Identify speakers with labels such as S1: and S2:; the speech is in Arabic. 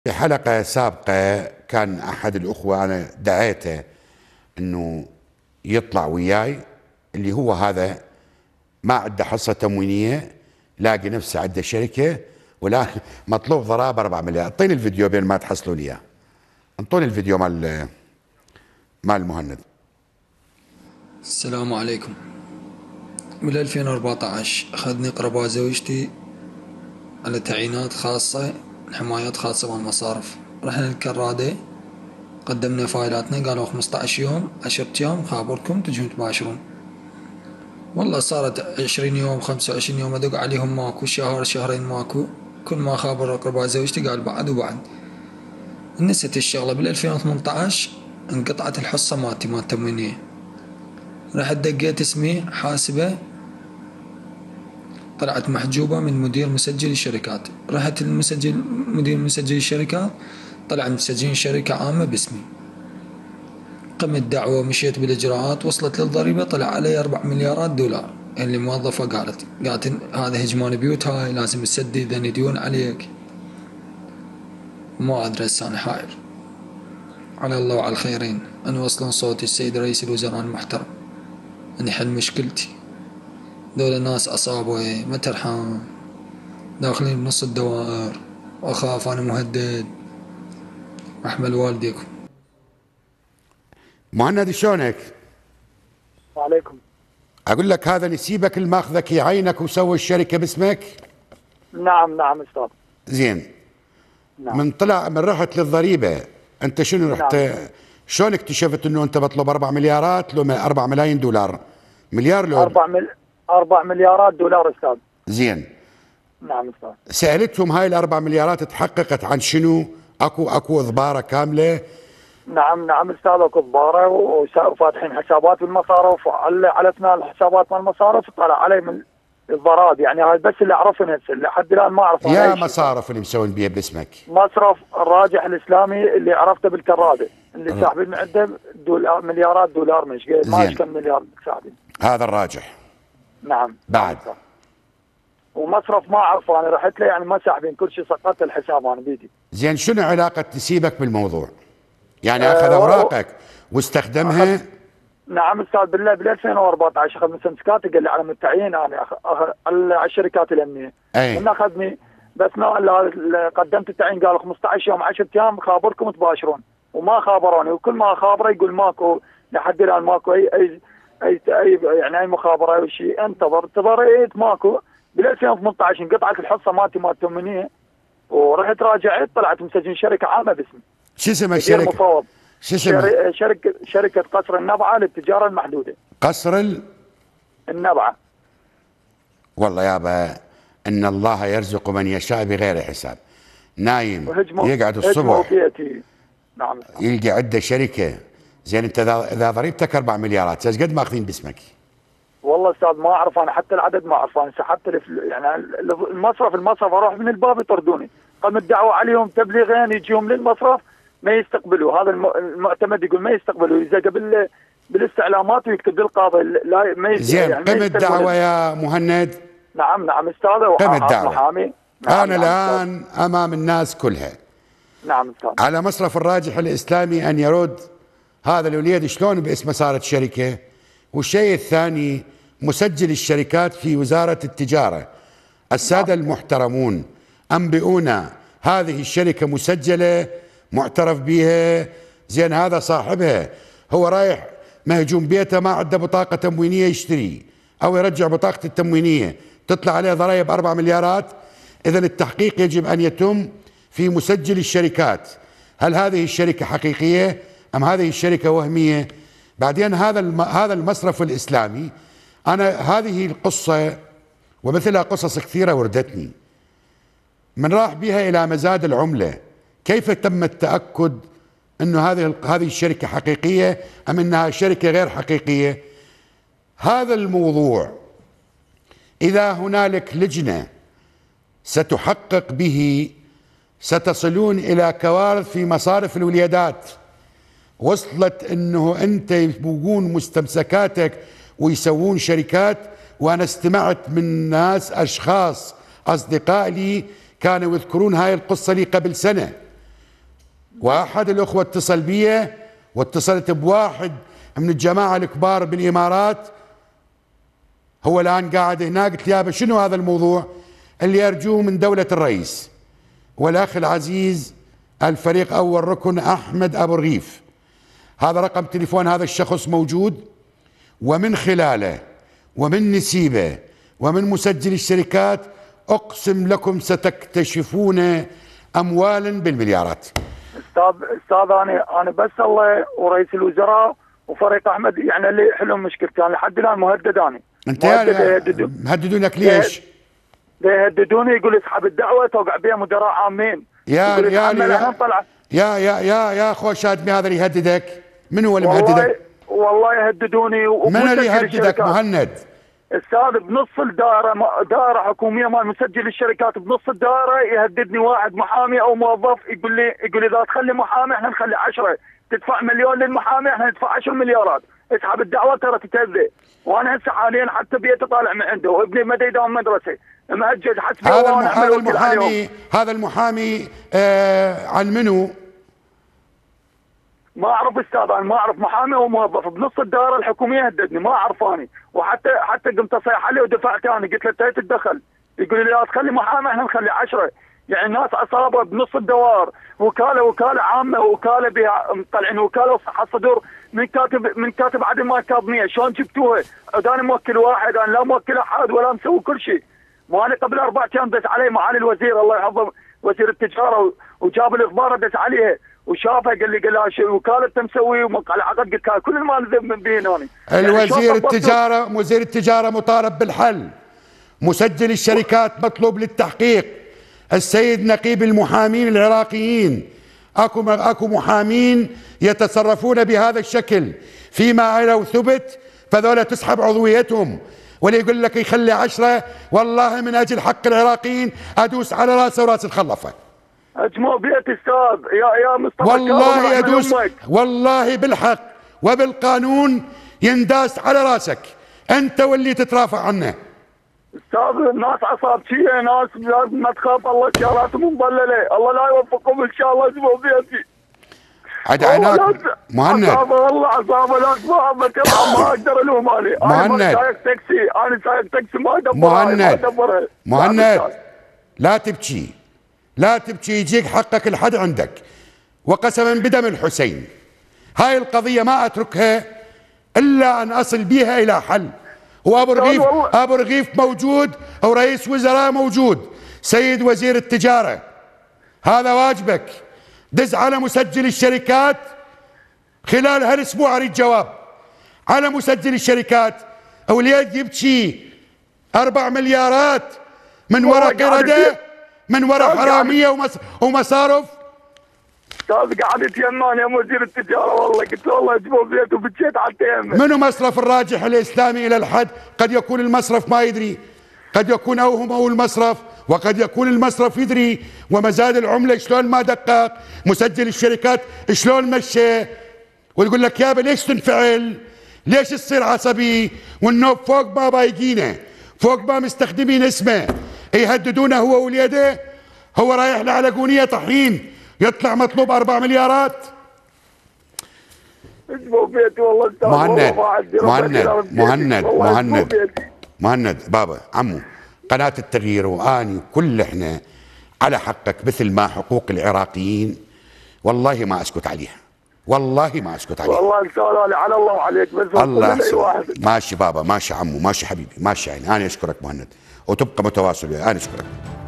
S1: في حلقة سابقة كان أحد الأخوة أنا دعيته أنه يطلع وياي، اللي هو هذا ما عنده حصة تموينية، لاقي نفسه عنده شركة ولا مطلوب ضرائب 4 مليار. اعطيني الفيديو بين ما تحصلوا لي اياه. انطوني الفيديو مال مهند.
S2: السلام عليكم. من 2014 أخذني قرابة زوجتي على تعيينات خاصة، حمايات خاصة بالمصارف. رحنا الكرادة، قدمنا فايلاتنا، قالوا 15 يوم 10 أيام خابركم تجون تباشرون. والله صارت 20 يوم 25 يوم أدق عليهم ماكو، شهر شهرين ماكو. كل ما خابر قرابة زوجتي قال بعد وبعد. نسيت الشغلة. بال 2018 انقطعت الحصة مالتي مال التموينية. رحت دقيت اسمي حاسبة، طلعت محجوبة من مدير مسجل الشركات. رحت مدير مسجل الشركات، طلع مسجلين شركة عامة باسمي. قمت دعوة، مشيت بالإجراءات، وصلت للضريبة، طلع علي 4 مليارات دولار. اللي موظفة قالت هذا هجمان بيوت، هاي لازم تسدد إذا ديون عليك. ما أدري هسه أنا حاير. على الله وعلى الخيرين أن وصلون صوتي السيد رئيس الوزراء المحترم أن يحل مشكلتي. دول الناس أصابوا ما ترحم، داخلين بنص الدوائر، وأخاف أنا مهدد. أحمل والديكم.
S1: مهند شلونك؟
S3: وعليكم.
S1: اقول لك هذا نسيبك اللي ماخذك يعينك وسوى الشركة باسمك؟
S3: نعم استاذ.
S1: زين.
S3: نعم.
S1: من رحت للضريبة انت شنو رحت؟
S3: نعم.
S1: شلون اكتشفت انه انت بطلب 4 مليارات لو 4 ملايين دولار؟ مليار لو
S3: 4 مليارات دولار استاذ.
S1: زين.
S3: نعم استاذ.
S1: سألتهم هاي ال4 مليارات تحققت عن شنو؟ اكو اضبارة كاملة؟
S3: نعم استاذ، اكو كباره وفاتحين حسابات بالمصارف، على اثناء الحسابات مال المصارف طلع علي من الضرائب. يعني هاي بس اللي اعرفه هسه، لحد الان ما اعرف.
S1: يا مصارف اللي مسوين بيها باسمك؟
S3: مصرف الراجح الاسلامي اللي عرفته بالكراده، اللي ساحبين من عنده مليارات دولار، مش ما كم مليار ساحبين.
S1: هذا الراجح.
S3: نعم.
S1: بعد
S3: ومصرف ما اعرفه انا، رحت له يعني ما ساحبين كل شيء، سقطت الحساب انا بيدي.
S1: زين، شنو علاقة نسيبك بالموضوع؟ يعني اخذ اوراقك واستخدمها؟
S3: نعم استاذ، بالله بال 2014 اخذ مستمسكاتي، قال لي على متعين انا على الشركات الامنيه. من اخذني بس قدمت التعيين، قالوا 15 يوم 10 ايام خابركم تباشرون، وما خابروني. وكل ما خابره يقول ماكو، لحد الان ماكو اي يعني اي مخابره او شيء. انتظرت ماكو. بال 2018 انقطعت الحصه مالتي مال التموينيه، ورحت راجعت طلعت مسجلين شركه عامه باسمي.
S1: شو اسم الشركه؟
S3: مفوض.
S1: شو اسمها؟
S3: شركه قصر النبعه للتجاره المحدوده.
S1: قصر
S3: النبعه.
S1: والله يابا ان الله يرزق من يشاء بغير حساب. نايم يقعد الصبح
S3: نعم
S1: يلقى عنده شركه. زين، انت اذا ضريبتك 4 مليارات ايش قد ماخذين باسمك؟
S3: والله استاذ ما اعرف انا، حتى العدد ما اعرف انا. سحبت يعني المصرف اروح من الباب يطردوني. قامت دعوه عليهم تبليغين يجيهم للمصرف ما يستقبلوا. هذا المعتمد يقول ما يستقبلوا، اذا قبل بالاستعلامات ويكتب للقاضي لا ما
S1: زين،
S3: يعني
S1: قم الدعوه يا مهند.
S3: نعم استاذ.
S1: قم الدعوه.
S3: محامي.
S1: انا الان امام الناس كلها.
S3: نعم استاذ.
S1: على مصرف الراجح الاسلامي ان يرد هذا الوليد شلون باسمه صارت شركه. والشيء الثاني، مسجل الشركات في وزاره التجاره، الساده المحترمون انبئونا هذه الشركه مسجله معترف بها. زين، هذا صاحبها هو رايح مهجوم بيته، ما عنده بطاقه تموينيه يشتري او يرجع بطاقه التموينيه، تطلع عليه ضرائب 4 مليارات. اذا التحقيق يجب ان يتم في مسجل الشركات، هل هذه الشركه حقيقيه ام هذه الشركه وهميه؟ بعدين هذا المصرف الاسلامي، انا هذه القصه ومثلها قصص كثيره وردتني، من راح بها الى مزاد العمله. كيف تم التاكد انه هذه الشركه حقيقيه ام انها شركه غير حقيقيه؟ هذا الموضوع اذا هنالك لجنه ستحقق به ستصلون الى كوارث في مصارف الوليدات. وصلت انه انت يبقون مستمسكاتك ويسوون شركات. وانا استمعت من ناس اشخاص اصدقاء لي كانوا يذكرون هاي القصه لي قبل سنه، واحد الاخوه اتصل بي واتصلت بواحد من الجماعه الكبار بالامارات، هو الان قاعد هناك. قلت يابا شنو هذا الموضوع اللي ارجوه من دوله الرئيس؟ والاخ العزيز الفريق اول ركن احمد ابو رغيف، هذا رقم تليفون هذا الشخص موجود، ومن خلاله ومن نسيبه ومن مسجل الشركات اقسم لكم ستكتشفون اموالا بالمليارات.
S3: استاذ انا بس الله ورئيس الوزراء وفريق احمد يعني اللي يحلون مشكلتي. انا لحد الان مهدد. انا
S1: انت مهددونك ليش؟
S3: يهددوني، يقول اسحب الدعوه توقع بها مدراء عامين.
S1: يا اخو شادمي، هذا اللي يهددك؟ من هو اللي مهددك؟
S3: والله يهددوني.
S1: من اللي يهددك مهند؟
S3: استاذ بنص الدائره، دائره حكوميه مال مسجل الشركات، بنص الدائره يهددني واحد محامي او موظف، يقول لي اذا تخلي محامي احنا نخلي 10، تدفع مليون للمحامي احنا ندفع 10 مليارات، اسحب الدعوه ترى تتاذى. وانا هسه حاليا حتى بيتي طالع من عنده، وابني ما يداوم مدرسه مهجد حسبي.
S1: هذا المحامي عن منو؟
S3: ما اعرف استاذ، انا ما اعرف محامي او موظف بنص الدائره الحكوميه هددني، ما اعرف اني. وحتى قمت اصيح عليه ودفعت انا، قلت له انت تتدخل، يقول لي لا تخلي محامي احنا نخلي 10. يعني الناس عصابه بنص الدوار، وكاله عامه، وكاله بها مطلعين وكاله وصحه صدور من كاتب عدم ما كاظميه. شلون جبتوها؟ انا موكل واحد، انا لا موكل احد ولا مسوي كل شيء. وانا قبل 4 ايام دز علي معالي الوزير الله يحفظه وزير التجاره، وجاب الاخبار دز عليها وشافها، قال لي شو وكاله انت مسوي على عقد. قلت له كل المال ذب من بين هوني.
S1: وزير التجاره مطالب بالحل، مسجل الشركات مطلوب للتحقيق، السيد نقيب المحامين العراقيين، اكو محامين يتصرفون بهذا الشكل، فيما لو ثبت فذولا تسحب عضويتهم. واللي يقول لك يخلي 10، والله من اجل حق العراقيين ادوس على راسه وراس الخلفه.
S3: اجمع بيت استاذ يا مصطفى،
S1: والله يدوس، والله بالحق وبالقانون ينداس على راسك انت واللي تترافع عنه.
S3: استاذ الناس عصابتيه، ناس ما تخاف الله، شغلاتهم مضلله، الله لا يوفقهم ان شاء الله. اجمع بيتي
S1: ادعيناك مهند،
S3: والله عصابه لا تفهم، ما اقدر الوم عليه. انا سايق تاكسي ما ادبر.
S1: مهند لا تبكي، لا تبكي، يجيك حقك لحد عندك، وقسما بدم الحسين هاي القضية ما أتركها إلا أن أصل بها إلى حل. وأبو رغيف موجود، ورئيس وزراء موجود، سيد وزير التجارة، هذا واجبك. دز على مسجل الشركات خلال هالأسبوع أريد جواب على مسجل الشركات. أولياد يبكي 4 مليارات من وراء قردة، من وراء حراميه ومصارف.
S3: استاذ قاعد يتيماني يا وزير التجاره، والله قلت له والله اجيبه بيته وبكيت على التيمم.
S1: منو مصرف الراجح الاسلامي الى الحد؟ قد يكون المصرف ما يدري، قد يكون اوهم او المصرف، وقد يكون المصرف يدري، ومزاد العمله شلون ما دقق، مسجل الشركات شلون مشى، ويقول لك يابا ليش تنفعل؟ ليش تصير عصبي؟ والنوب فوق ما بايقينه، فوق ما مستخدمين اسمه، يهددونه هو ووليده. هو رايح لعلقونيه طحين يطلع مطلوب 4 مليارات. مهند بابا عمو قناة التغيير واني كل احنا على حقك مثل ما حقوق العراقيين والله ما اسكت عليها، والله ما اسكت عليها.
S3: والله ان على الله وعليك بس.
S1: الله ماشي بابا، ماشي عمو، ماشي حبيبي، ماشي. يعني انا اشكرك مهند، وتبقى متواصل وياي. انا اشكرك.